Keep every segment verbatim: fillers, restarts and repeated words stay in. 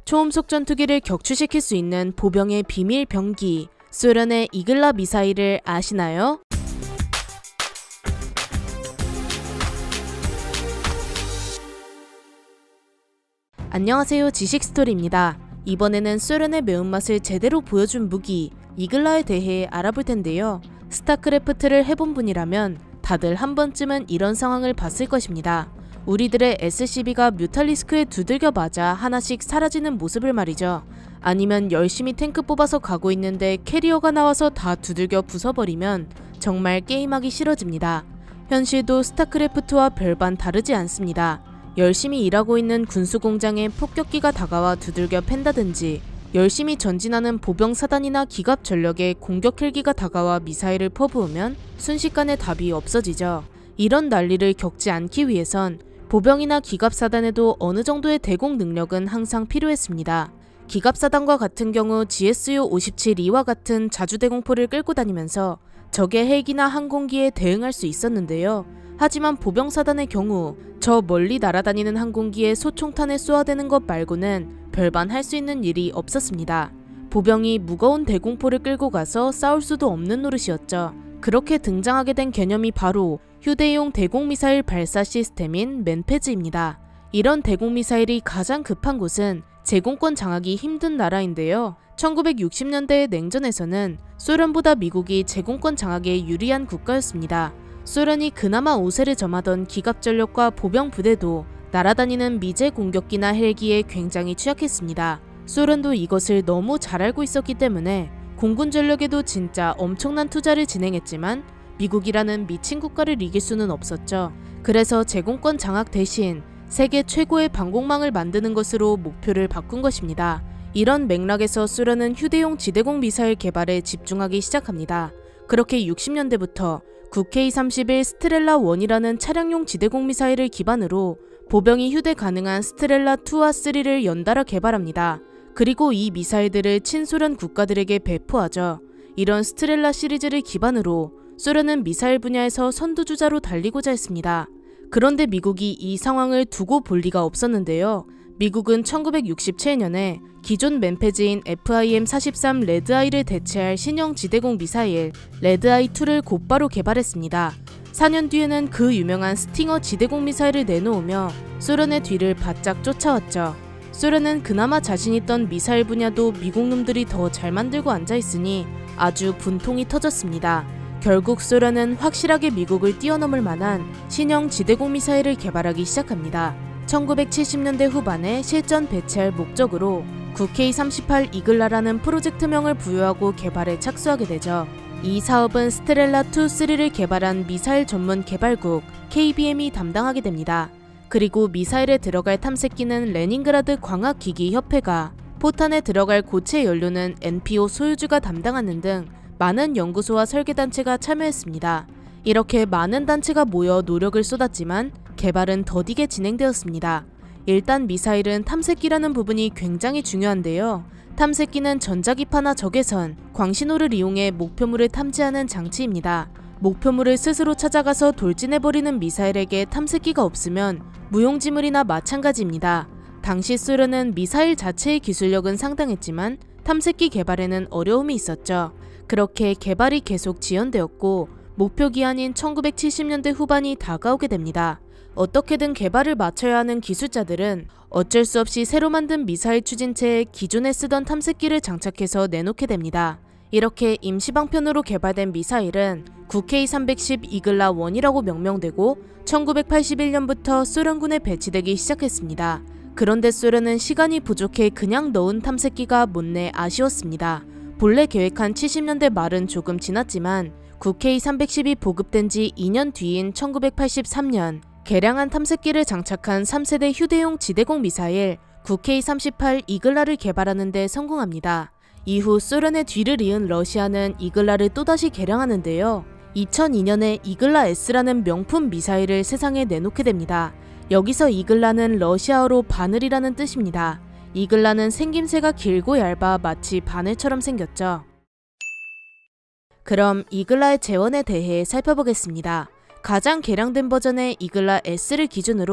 초음속 전투기를 격추시킬 수 있는 보병의 비밀 병기, 소련의 이글라 미사일을 아시나요? 안녕하세요, 지식스토리입니다. 이번에는 소련의 매운맛을 제대로 보여준 무기, 이글라에 대해 알아볼 텐데요. 스타크래프트를 해본 분이라면 다들 한 번쯤은 이런 상황을 봤을 것입니다. 우리들의 에스씨비가 뮤탈리스크에 두들겨 맞아 하나씩 사라지는 모습을 말이죠. 아니면 열심히 탱크 뽑아서 가고 있는데 캐리어가 나와서 다 두들겨 부숴버리면 정말 게임하기 싫어집니다. 현실도 스타크래프트와 별반 다르지 않습니다. 열심히 일하고 있는 군수공장에 폭격기가 다가와 두들겨 팬다든지, 열심히 전진하는 보병사단이나 기갑 전력에 공격 헬기가 다가와 미사일을 퍼부으면 순식간에 답이 없어지죠. 이런 난리를 겪지 않기 위해선 보병이나 기갑사단에도 어느 정도의 대공 능력은 항상 필요했습니다. 기갑사단과 같은 경우 지에스유 오십칠 이와 같은 자주대공포를 끌고 다니면서 적의 헬기나 항공기에 대응할 수 있었는데요. 하지만 보병사단의 경우 저 멀리 날아다니는 항공기에 소총탄을 쏘아대는 것 말고는 별반 할 수 있는 일이 없었습니다. 보병이 무거운 대공포를 끌고 가서 싸울 수도 없는 노릇이었죠. 그렇게 등장하게 된 개념이 바로 휴대용 대공미사일 발사 시스템인 맨패즈입니다. 이런 대공미사일이 가장 급한 곳은 제공권 장악이 힘든 나라인데요. 천구백육십 년대의 냉전에서는 소련보다 미국이 제공권 장악에 유리한 국가였습니다. 소련이 그나마 우세를 점하던 기갑전력과 보병부대도 날아다니는 미제 공격기나 헬기에 굉장히 취약했습니다. 소련도 이것을 너무 잘 알고 있었기 때문에 공군 전력에도 진짜 엄청난 투자를 진행했지만 미국이라는 미친 국가를 이길 수는 없었죠. 그래서 제공권 장악 대신 세계 최고의 방공망을 만드는 것으로 목표를 바꾼 것입니다. 이런 맥락에서 소련은 휴대용 지대공 미사일 개발에 집중하기 시작합니다. 그렇게 육십 년대부터 구케이 삼십일 스트렐라 원이라는 차량용 지대공 미사일을 기반으로 보병이 휴대 가능한 스트렐라 투와 쓰리를 연달아 개발합니다. 그리고 이 미사일들을 친소련 국가들에게 배포하죠. 이런 스트렐라 시리즈를 기반으로 소련은 미사일 분야에서 선두주자로 달리고자 했습니다. 그런데 미국이 이 상황을 두고 볼 리가 없었는데요. 미국은 천구백육십칠 년에 기존 맨패즈인 에프아이엠 사십삼 레드아이를 대체할 신형 지대공 미사일 레드아이투를 곧바로 개발했습니다. 사 년 뒤에는 그 유명한 스팅어 지대공 미사일을 내놓으며 소련의 뒤를 바짝 쫓아왔죠. 소련은 그나마 자신있던 미사일 분야도 미국 놈들이 더 잘 만들고 앉아있으니 아주 분통이 터졌습니다. 결국 소련은 확실하게 미국을 뛰어넘을 만한 신형 지대공 미사일을 개발하기 시작합니다. 천구백칠십 년대 후반에 실전 배치할 목적으로 구케이 삼십팔 이글라라는 프로젝트명을 부여하고 개발에 착수하게 되죠. 이 사업은 스트렐라 투, 쓰리를 개발한 미사일 전문 개발국 케이비엠이 담당하게 됩니다. 그리고 미사일에 들어갈 탐색기는 레닌그라드 광학기기협회가, 포탄에 들어갈 고체 연료는 엔피오 소유주가 담당하는 등 많은 연구소와 설계단체가 참여했습니다. 이렇게 많은 단체가 모여 노력을 쏟았지만 개발은 더디게 진행되었습니다. 일단 미사일은 탐색기라는 부분이 굉장히 중요한데요. 탐색기는 전자기파나 적외선, 광신호를 이용해 목표물을 탐지하는 장치입니다. 목표물을 스스로 찾아가서 돌진해버리는 미사일에게 탐색기가 없으면 무용지물이나 마찬가지입니다. 당시 소련은 미사일 자체의 기술력은 상당했지만 탐색기 개발에는 어려움이 있었죠. 그렇게 개발이 계속 지연되었고 목표 기한인 천구백칠십 년대 후반이 다가오게 됩니다. 어떻게든 개발을 마쳐야 하는 기술자들은 어쩔 수 없이 새로 만든 미사일 추진체에 기존에 쓰던 탐색기를 장착해서 내놓게 됩니다. 이렇게 임시방편으로 개발된 미사일은 구케이 삼백십 이글라 원이라고 명명되고 천구백팔십일 년부터 소련군에 배치되기 시작했습니다. 그런데 소련은 시간이 부족해 그냥 넣은 탐색기가 못내 아쉬웠습니다. 본래 계획한 칠십 년대 말은 조금 지났지만 구케이 삼백십이 보급된 지 이 년 뒤인 천구백팔십삼 년 개량한 탐색기를 장착한 삼 세대 휴대용 지대공 미사일 구케이 삼십팔 이글라를 개발하는 데 성공합니다. 이후 소련의 뒤를 이은 러시아는 이글라를 또다시 개량하는데요. 이천이 년에 이글라 S라는 명품 미사일을 세상에 내놓게 됩니다. 여기서 이글라는 러시아어로 바늘이라는 뜻입니다. 이글라는 생김새가 길고 얇아 마치 바늘처럼 생겼죠. 그럼 이글라의 재원에 대해 살펴보겠습니다. 가장 개량된 버전의 이글라 S를 기준으로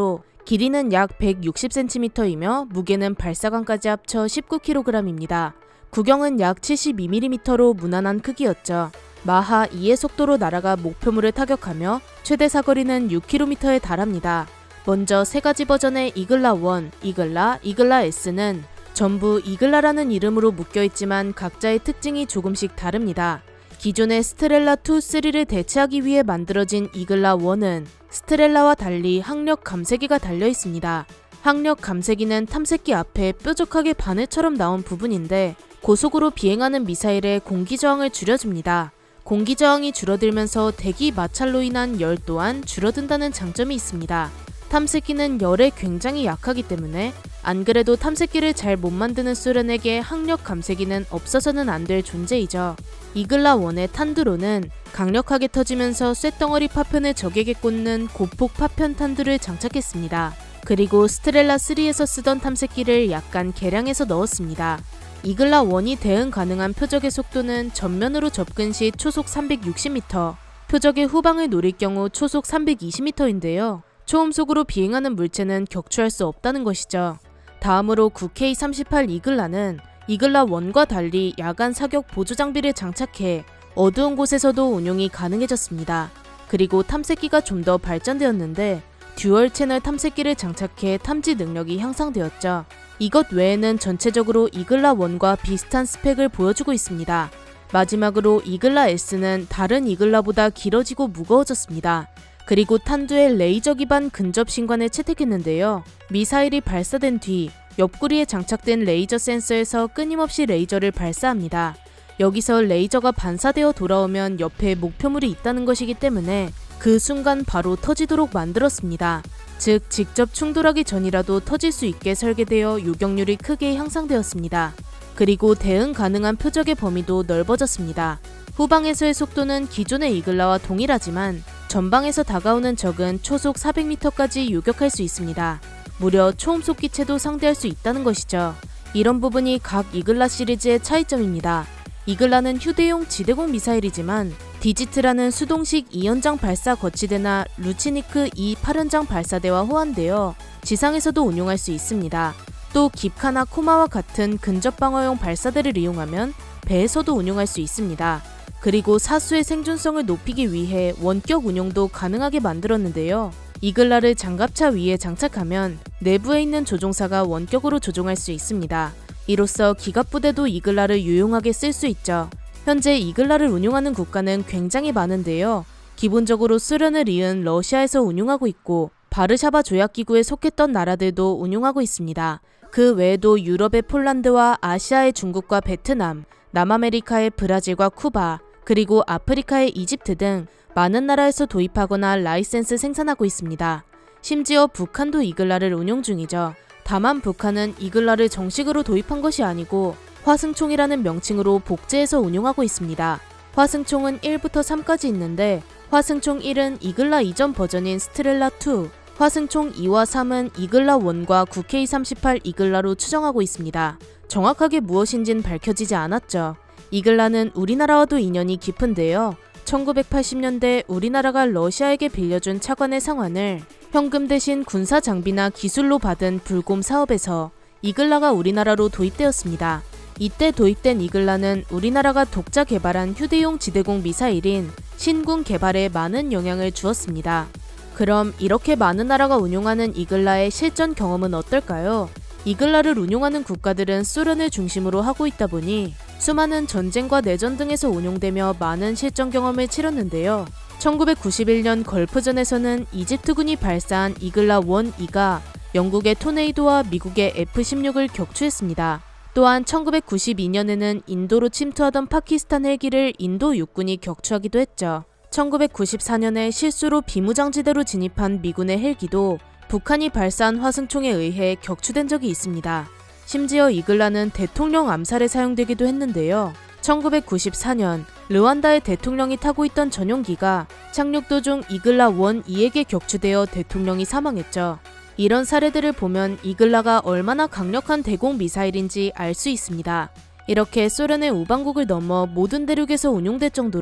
길이는 약 백육십 센티미터이며 무게는 발사관까지 합쳐 십구 킬로그램입니다. 구경은 약 칠십이 밀리미터로 무난한 크기였죠. 마하 이의 속도로 날아가 목표물을 타격하며 최대 사거리는 육 킬로미터에 달합니다. 먼저 세 가지 버전의 이글라 일, 이글라, 이글라 S는 전부 이글라라는 이름으로 묶여있지만 각자의 특징이 조금씩 다릅니다. 기존의 스트렐라 이, 삼을 대체하기 위해 만들어진 이글라 일은 스트렐라와 달리 항력 감쇄기가 달려있습니다. 항력 감쇄기는 탐색기 앞에 뾰족하게 바늘처럼 나온 부분인데 고속으로 비행하는 미사일의 공기저항을 줄여줍니다. 공기저항이 줄어들면서 대기 마찰로 인한 열 또한 줄어든다는 장점이 있습니다. 탐색기는 열에 굉장히 약하기 때문에 안 그래도 탐색기를 잘 못 만드는 소련에게 항력 감쇄기는 없어서는 안 될 존재이죠. 이글라 일의 탄두로는 강력하게 터지면서 쇳덩어리 파편을 적에게 꽂는 고폭 파편 탄두를 장착했습니다. 그리고 스트렐라 삼에서 쓰던 탐색기를 약간 개량해서 넣었습니다. 이글라 일이 대응 가능한 표적의 속도는 전면으로 접근 시 초속 삼백육십 미터, 표적의 후방을 노릴 경우 초속 삼백이십 미터인데요. 초음속으로 비행하는 물체는 격추할 수 없다는 것이죠. 다음으로 구 케이 삼십팔 이글라는 이글라 일과 달리 야간 사격 보조 장비를 장착해 어두운 곳에서도 운용이 가능해졌습니다. 그리고 탐색기가 좀 더 발전되었는데 듀얼 채널 탐색기를 장착해 탐지 능력이 향상되었죠. 이것 외에는 전체적으로 이글라 일과 비슷한 스펙을 보여주고 있습니다. 마지막으로 이글라 S는 다른 이글라보다 길어지고 무거워졌습니다. 그리고 탄두에 레이저 기반 근접 신관을 채택했는데요. 미사일이 발사된 뒤 옆구리에 장착된 레이저 센서에서 끊임없이 레이저를 발사합니다. 여기서 레이저가 반사되어 돌아오면 옆에 목표물이 있다는 것이기 때문에 그 순간 바로 터지도록 만들었습니다. 즉 직접 충돌하기 전이라도 터질 수 있게 설계되어 요격률이 크게 향상되었습니다. 그리고 대응 가능한 표적의 범위도 넓어졌습니다. 후방에서의 속도는 기존의 이글라와 동일하지만 전방에서 다가오는 적은 초속 사백 미터까지 요격할 수 있습니다. 무려 초음속 기체도 상대할 수 있다는 것이죠. 이런 부분이 각 이글라 시리즈의 차이점입니다. 이글라는 휴대용 지대공 미사일이지만 디지트라는 수동식 이 연장 발사 거치대나 루치니크 이 팔 연장 발사대와 호환되어 지상에서도 운용할 수 있습니다. 또 깁카나 코마와 같은 근접방어용 발사대를 이용하면 배에서도 운용할 수 있습니다. 그리고 사수의 생존성을 높이기 위해 원격 운용도 가능하게 만들었는데요. 이글라를 장갑차 위에 장착하면 내부에 있는 조종사가 원격으로 조종할 수 있습니다. 이로써 기갑부대도 이글라를 유용하게 쓸 수 있죠. 현재 이글라를 운용하는 국가는 굉장히 많은데요. 기본적으로 소련을 이은 러시아에서 운용하고 있고 바르샤바 조약기구에 속했던 나라들도 운용하고 있습니다. 그 외에도 유럽의 폴란드와 아시아의 중국과 베트남, 남아메리카의 브라질과 쿠바, 그리고 아프리카의 이집트 등 많은 나라에서 도입하거나 라이센스 생산하고 있습니다. 심지어 북한도 이글라를 운용 중이죠. 다만 북한은 이글라를 정식으로 도입한 것이 아니고 화승총이라는 명칭으로 복제해서 운용하고 있습니다. 화승총은 일부터 삼까지 있는데 화승총 일은 이글라 이전 버전인 스트렐라 이, 화승총 이와 삼은 이글라 일과 구 케이 삼십팔 이글라로 추정하고 있습니다. 정확하게 무엇인진 밝혀지지 않았죠. 이글라는 우리나라와도 인연이 깊은데요. 천구백팔십 년대 우리나라가 러시아에게 빌려준 차관의 상환을 현금 대신 군사 장비나 기술로 받은 불곰 사업에서 이글라가 우리나라로 도입되었습니다. 이때 도입된 이글라는 우리나라가 독자 개발한 휴대용 지대공 미사일인 신궁 개발에 많은 영향을 주었습니다. 그럼 이렇게 많은 나라가 운용하는 이글라의 실전 경험은 어떨까요? 이글라를 운용하는 국가들은 소련을 중심으로 하고 있다 보니 수많은 전쟁과 내전 등에서 운용되며 많은 실전 경험을 치렀는데요. 천구백구십일 년 걸프전에서는 이집트군이 발사한 이글라 일, 이가 영국의 토네이도와 미국의 에프 십육을 격추했습니다. 또한 천구백구십이 년에는 인도로 침투하던 파키스탄 헬기를 인도 육군이 격추하기도 했죠. 천구백구십사 년에 실수로 비무장지대로 진입한 미군의 헬기도 북한이 발사한 화승총에 의해 격추된 적이 있습니다. 심지어 이글라는 대통령 암살에 사용되기도 했는데요. 천구백구십사 년 르완다의 대통령이 타고 있던 전용기가 착륙 도중 이글라 일, 이에게 격추되어 대통령이 사망했죠. 이런 사례들을 보면 이글라가 얼마나 강력한 대공 미사일인지 알 수 있습니다. 이렇게 소련의 우방국을 넘어 모든 대륙에서 운용될 정도로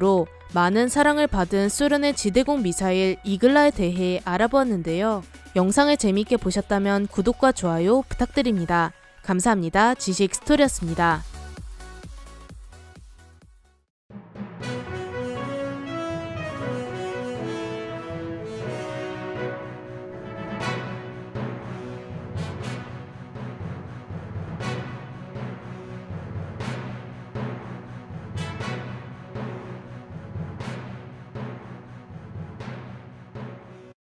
많은 사랑을 받은 소련의 지대공 미사일 이글라에 대해 알아보았는데요. 영상을 재미있게 보셨다면 구독과 좋아요 부탁드립니다. 감사합니다. 지식스토리였습니다.